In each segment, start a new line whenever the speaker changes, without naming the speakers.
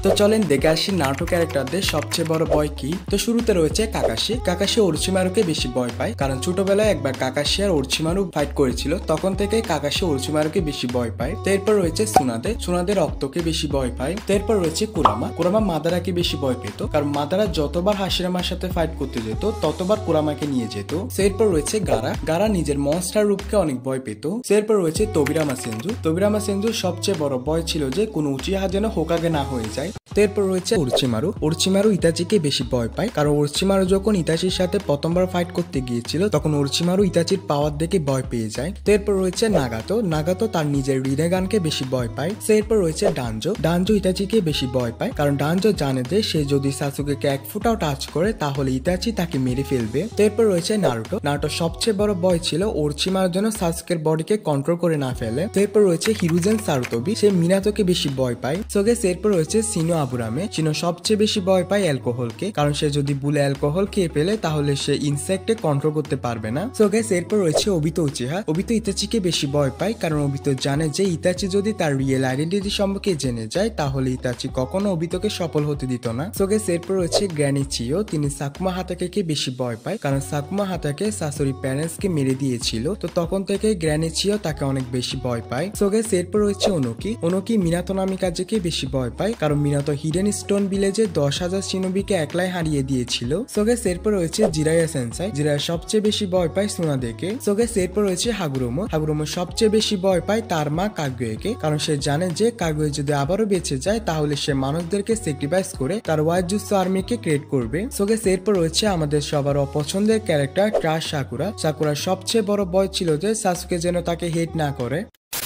তো চলেন দেখে আসি নারুটো ক্যারেক্টারদের সবচেয়ে বড় ভয় কি। তো শুরুতে রয়েছে কাকাশি। কাকাশি ওরোচিমারুকে বেশি ভয় পায়, কারণ ছোটবেলায় একবার কাকাশি আর ওরোচিমারু ফাইট করেছিল, তখন থেকে কাকাশি ওরোচিমারুকে বেশি ভয় পায়। তো এরপর রয়েছে সুনাদে। সুনাদে রক্তকে বেশি ভয় পায়। তো এরপর রয়েছে কুরামা। কুরামা মাদারাকে বেশি ভয় পেত, কারণ মাদারা যতবার হাশিরামার সাথে ফাইট করতে যেত ততবার কুরামাকে নিয়ে যেত। এরপর রয়েছে গারা। গারা নিজের মনস্টার রূপকে অনেক ভয় পেত। এরপর রয়েছে তোবিরামা সেনজু। তোবিরামা সেনজুর সবচেয়ে বড় ভয় ছিল যে কোনো উচিহা যেন হোকাগে না হয়ে যায়। এরপর রয়েছে ওরোচিমারু। ওরোচিমারু ইতাচিকে বেশি ভয় পায়, কারণ ওরোচিমারু যখন ইতাচির সাথে প্রথমবার ফাইট করতে গিয়েছিল তখন ওরোচিমারু ইতাচির পাওয়ার দেখে ভয় পেয়ে যায়। এরপর রয়েছে নাগাতো। নাগাতো তার নিজের রিনেগানকে বেশি ভয় পায়। এরপর রয়েছে ডানজো। ডানজো ইতাচিকে বেশি ভয় পায়, কারণ ডানজো জানে যে সে যদি সাসুকেকে এক ফুটাও টাচ করে তাহলে ইতাচি তাকে মেরে ফেলবে। এরপর রয়েছে নারুটো। নারুটো সবচেয়ে বড় ভয় ছিল ওরোচিমারুর জন্য সাসুকের বডিকে কন্ট্রোল করে না ফেলে। এরপর রয়েছে হিরুজেন সারুতোবি। সে মিনাতোকে বেশি ভয় পায়। এরপর রয়েছে সিনো আবুরামে। সিনো সবচেয়ে বেশি ভয় পায় অ্যালকোহলকে, কারণ সে যদি ভুলে অ্যালকোহল খেয়ে ফেলে তাহলে সে ইনসেক্টে কন্ট্রোল করতে পারবে না। এরপর রয়েছে ওবিতো উচিহা। ওবিতো ইতাচিকে বেশি ভয় পায়, কারণ ওবিতো জানে যে ইতাচি যদি তার রিয়েল আইডেন্টিটি সম্পর্কে জেনে যায় তাহলে ইতাচি কখনো ওবিতোকে সফল হতে দিত না। এরপর রয়েছে গ্র্যানি চিও। তিনি সাকুমা হাতাকে বেশি ভয় পায়, কারণ সাকুমা হাতাকে শাশুড়ি প্যারেন্টসকে মেরে দিয়েছিল, তো তখন থেকে গ্র্যানি চিও তাকে অনেক বেশি ভয় পায়। এরপর রয়েছে ওনোকি। ওনোকি মিনাতো নামিকাজেকে বেশি ভয় পায়, কারণ মিনাতো হিডেন স্টোন ভিলেজে 10,000 শিনোবিকে একলাই হারিয়ে দিয়েছিল। এরপর রয়েছে জিরায়া সেন্সাই। জিরায়া সবচেয়ে বেশি ভয় পায় সুনাদেকে। এরপর রয়েছে হাগুরোমো। হাগুরোমো সবচেয়ে বেশি ভয় পায় তার মা কাগুয়েকে, কারণ সে জানে যে কাগুয়ে যদি আবারও বেঁচে যায় তাহলে সে মানুষদেরকে স্যাক্রিফাইস করে তার ওয়াইজুৎসু আর্মিকে ক্রিয়েট করবে। এরপর রয়েছে আমাদের সবার অপছন্দের ক্যারেক্টার ক্রাশ সাকুরা। সাকুরার সবচেয়ে বড় ভয় ছিল যে সাসুকে যেন তাকে হেট না করে।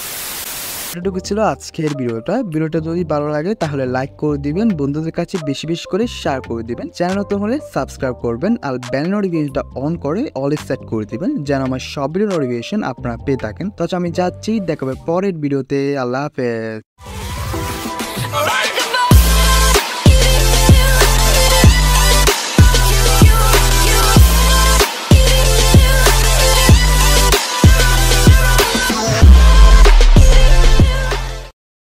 এটুকু ছিল আজকের ভিডিওটা যদি ভালো লাগে তাহলে লাইক করে দিবেন, বন্ধুদের কাছে বেশি বেশি করে শেয়ার করে দিবেন, চ্যানেল নতুন হলে সাবস্ক্রাইব করবেন আর বেল নোটিফিকেশনটা অন করে অল সেট করে দিবেন যেন আমার সব ভিডিও নোটিফিকেশন আপনারা পেয়ে থাকেন। তো আমি যাচ্ছি, দেখাবে পরের ভিডিওতে। আল্লাহ হাফেজ।